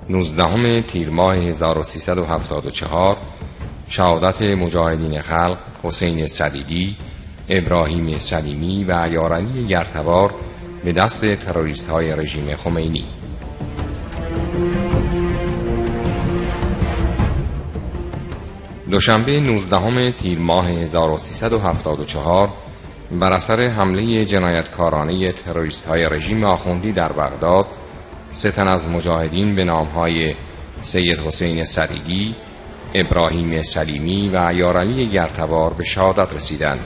19 تیر ماه 1374 شهادت مجاهدین خلق حسین صدیدی، ابراهیم سلیمی و یارعلی گرتبار به دست تروریست های رژیم خمینی. دوشنبه 19 تیر ماه 1374 بر اثر حمله جنایتکارانه تروریست های رژیم آخوندی در بغداد، 3 تن از مجاهدین به نامهای سید حسین صدیدی، ابراهیم سلیمی و یارعلی گرتبار به شهادت رسیدند.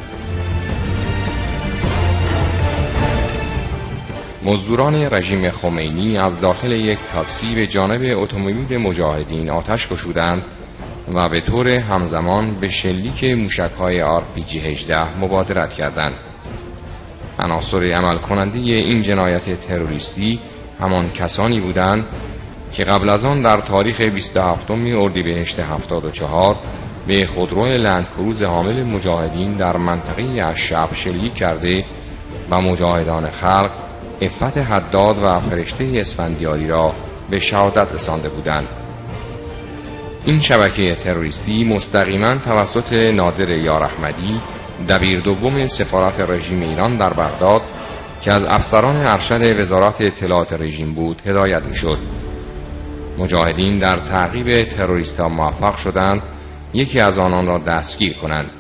مزدوران رژیم خمینی از داخل یک تاکسی به جانب اتومبیل مجاهدین آتش گشودند و به طور همزمان به شلیک موشک‌های RPG 18 مبادرت کردند. عناصر عمل کننده این جنایت تروریستی همان کسانی بودند که قبل از آن در تاریخ 27 اردیبهشت 74 به خودرو لندکروز حامل مجاهدین در منطقه الشعب شلیک کرده و مجاهدان خلق عفت حداد و فرشته اسفندیاری را به شهادت رسانده بودند. این شبکه تروریستی مستقیما توسط نادر یار احمدی، دبیر دوم سفارت رژیم ایران در بغداد که از افسران ارشد وزارت اطلاعات رژیم بود هدایت می‌شد. مجاهدین در تعقیب تروریست‌ها موفق شدند یکی از آنان را دستگیر کنند.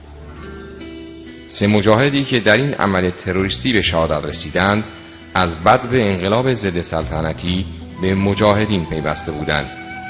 3 مجاهدی که در این عمل تروریستی به شهادت رسیدند از بدو انقلاب ضد سلطنتی به مجاهدین پیوسته بودند.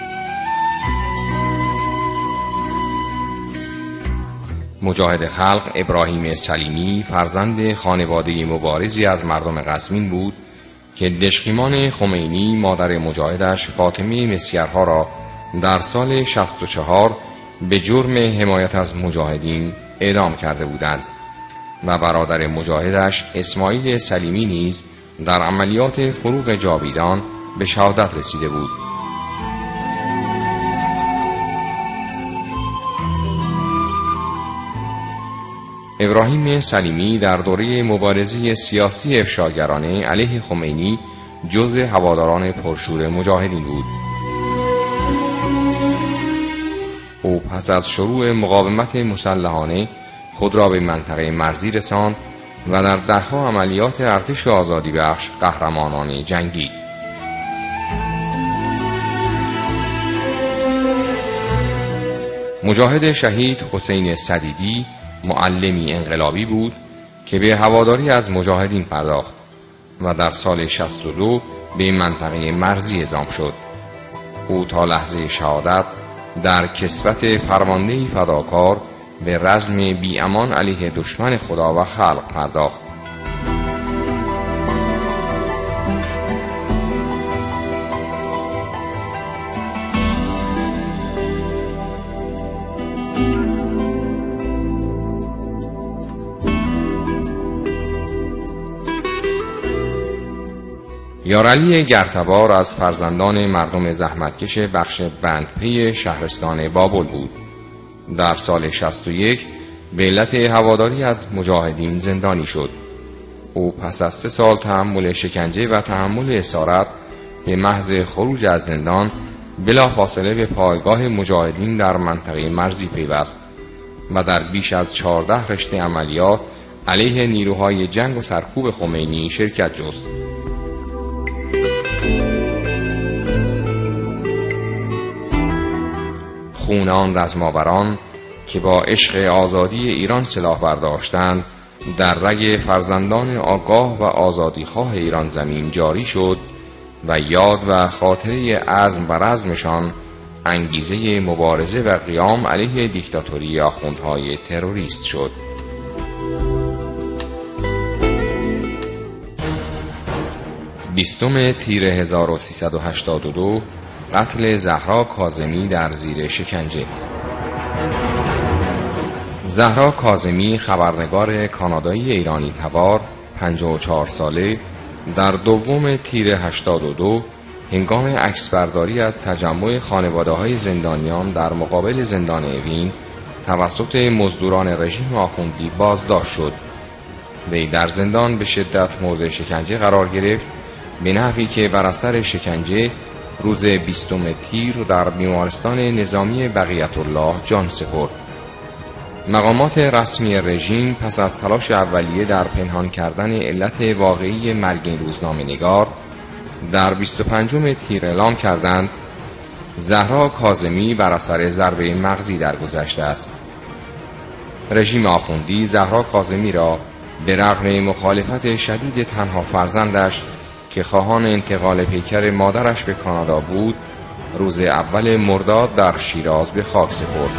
مجاهد خلق ابراهیم سلیمی فرزند خانواده مبارزی از مردم قزوین بود که دشخیمان خمینی مادر مجاهدش فاطمه مسیرها را در سال 64 به جرم حمایت از مجاهدین اعدام کرده بودند و برادر مجاهدش اسماعیل سلیمی نیز در عملیات فروغ جاویدان به شهادت رسیده بود. ابراهیم سلیمی در دوره مبارزه سیاسی افشاگرانه علیه خمینی جزء هواداران پرشور مجاهدین بود. او پس از شروع مقاومت مسلحانه خود را به منطقه مرزی رساند و در دهها عملیات ارتش آزادی بخش قهرمانانه جنگید. مجاهد شهید حسین صدیدی معلمی انقلابی بود که به هواداری از مجاهدین پرداخت و در سال 62 به منطقه مرزی اعزام شد. او تا لحظه شهادت در کسوت فرماندهی فداکار به رزم بی امان علیه دشمن خدا و خلق پرداخت. یارعلی گرتبار از فرزندان مردم زحمتکش بخش بندپی شهرستان بابل بود. در سال 61 به علت هواداری از مجاهدین زندانی شد. او پس از 3 سال تحمل شکنجه و تحمل اسارت به محض خروج از زندان بلافاصله به پایگاه مجاهدین در منطقه مرزی پیوست و در بیش از 14 رشته عملیات علیه نیروهای جنگ و سرکوب خمینی شرکت جست. خون آن رزماوران که با عشق آزادی ایران سلاح برداشتند در رگ فرزندان آگاه و آزادیخواه ایران زمین جاری شد و یاد و خاطره عزم و رزمشان انگیزه مبارزه و قیام علیه دیکتاتوری آخوندهای تروریست شد. بیستم تیر 1382 قتل زهرا کاظمی در زیر شکنجه. زهرا کاظمی خبرنگار کانادایی ایرانی تبار 54 ساله در 2 تیر 82 هنگام عکسبرداری از تجمع خانواده‌های زندانیان در مقابل زندان اوین توسط مزدوران رژیم آخوندی بازداشت شد. وی در زندان به شدت مورد شکنجه قرار گرفت به نحوی که بر اثر شکنجه روز 20 تیر در بیمارستان نظامی بقیت الله جان سپرد. مقامات رسمی رژیم پس از تلاش اولیه در پنهان کردن علت واقعی مرگ این روزنامه‌نگار در 25 تیر اعلام کردند زهرا کاظمی بر اثر ضربه مغزی درگذشته است. رژیم آخوندی زهرا کاظمی را به رغم مخالفت شدید تنها فرزندش که خواهان انتقال پیکر مادرش به کانادا بود، روز اول مرداد در شیراز به خاک سپرد.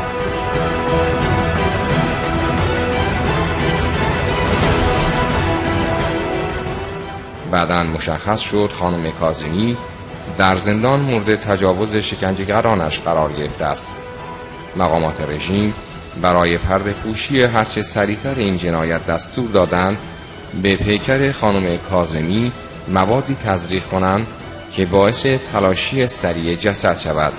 بعداً مشخص شد خانم کاظمی در زندان مورد تجاوز شکنجهگرانش قرار گرفته است. مقامات رژیم برای پرده پوشی هرچه سریعتر این جنایت دستور دادند به پیکر خانم کاظمی موادی تزریق کنند که باعث تلاشی سریع جسد شود.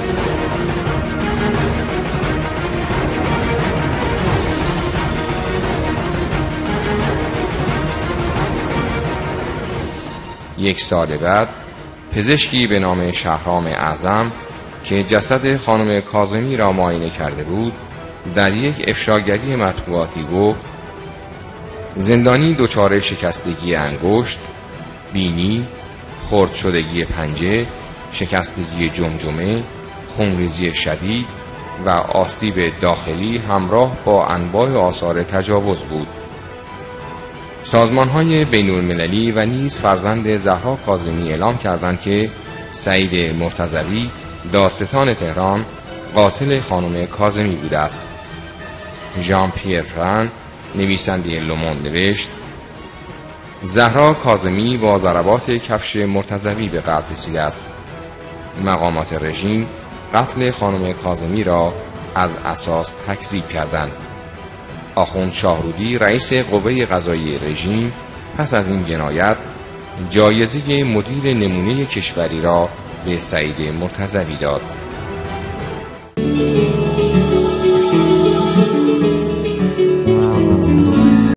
یک سال بعد پزشکی به نام شهرام اعظم که جسد خانم کاظمی را معاینه کرده بود در یک افشاگری مطبوعاتی گفت زندانی دچار شکستگی انگشت، بینی، خرد شدگی پنجه، شکستگی جمجمه، خونریزی شدید و آسیب داخلی همراه با انواع آثار تجاوز بود. سازمان‌های بین‌المللی و نیز فرزند زهرا کاظمی اعلام کردند که سعید مرتضوی دادستان تهران قاتل خانم کاظمی بوده است. ژان پیر رن نویسنده لوموند نوشت زهرا کاظمی با ضربات کفش مرتضوی به قتل رسیده است. مقامات رژیم قتل خانم کاظمی را از اساس تکذیب کردند. آخوند شاهرودی رئیس قوه قضاییه رژیم پس از این جنایت جایزه مدیر نمونه کشوری را به سعید مرتضوی داد.